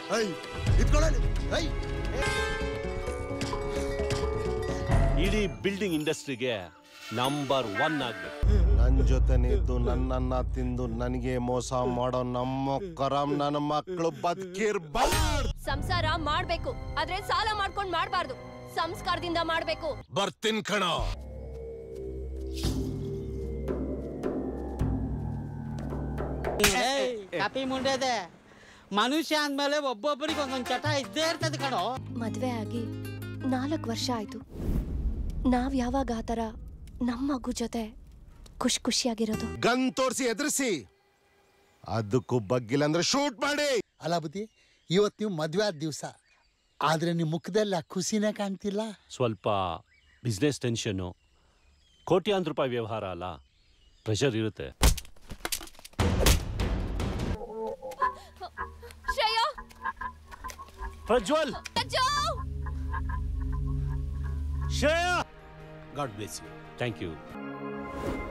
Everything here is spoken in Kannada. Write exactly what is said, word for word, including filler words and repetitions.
ಇಡೀ ಬಿಲ್ಡಿಂಗ್ ಇಂಡಸ್ಟ್ರಿಗೆ ನಂಬರ್ ಒನ್ ಆಗ್ಬೇಕು. ನನ್ ಜೊತೆನೆ ಇದ್ದು ನನ್ನನ್ನ ತಿಂದು ನನಗೆ ಮೋಸ ಮಾಡೋ ನಮ್ಮ ಕರಾಮ್ ನನ್ನ ಮಕ್ಕಳು ಬದುಕಿರ್ಬಾರ್ದು. ಸಂಸಾರ ಮಾಡ್ಬೇಕು, ಆದ್ರೆ ಸಾಲ ಮಾಡ್ಕೊಂಡ್ ಮಾಡ್ಬಾರ್ದು. ಸಂಸ್ಕಾರದಿಂದ ಮಾಡ್ಬೇಕು. ಬರ್ತೀನಿ ಕಣ. ಕಾಪಿ ಮುಂಡೆದೆ ಮನುಷ್ಯ ಅಂದ್ಮೇಲೆ ಒಬ್ಬೊಬ್ಬರಿಗೆ ಒಂದೊಂದ್ ಚಟ ಇದ್ದೇ ಇರ್ತದೆ ಕಣೋ. ಮದ್ವೆ ಆಗಿ ನಾಲ್ಕು ವರ್ಷ ಆಯ್ತು. ನಾವ್ ಯಾವಾಗ ಆತರ ನಮ್ಮ ಮಗು ಜೊತೆ ಖುಷಿ ಖುಷಿಯಾಗಿರೋದು? ಗನ್ ತೋರಿಸಿ ಎದುರಿಸಿ, ಅದಕ್ಕೂ ಬಗ್ಗಿಲ್ಲ ಅಂದ್ರೆ ಶೂಟ್ ಮಾಡಿ. ಅಲ್ಲ ಬುದ್ಧಿ, ಇವತ್ತು ನೀವು ಮದ್ವೆ ಆದ ದಿವಸ, ಆದ್ರೆ ನಿಮ್ ಮುಖದಲ್ಲಿ ಆ ಖುಷಿನೇ ಕಾಣ್ತಿಲ್ಲ. ಸ್ವಲ್ಪ ಬಿಸ್ನೆಸ್ ಟೆನ್ಷನ್ನು, ಕೋಟ್ಯಾಂತರ ರೂಪಾಯಿ ವ್ಯವಹಾರ ಅಲ್ಲ, ಪ್ರೆಷರ್ ಇರುತ್ತೆ. Shreya, Prajwal, Shreya, god bless you. Thank you.